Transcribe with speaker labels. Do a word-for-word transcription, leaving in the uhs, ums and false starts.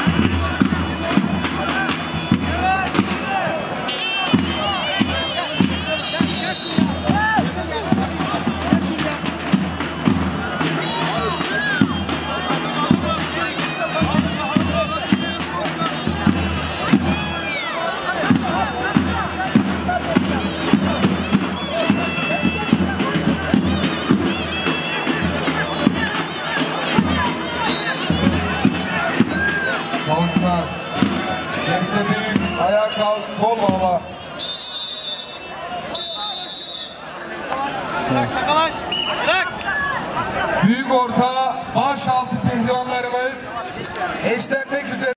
Speaker 1: Havuçlar, deste büyük, ayağa kalk, kol bağla. Büyük orta, baş altı pehlivanlarımız eşlenmek üzere.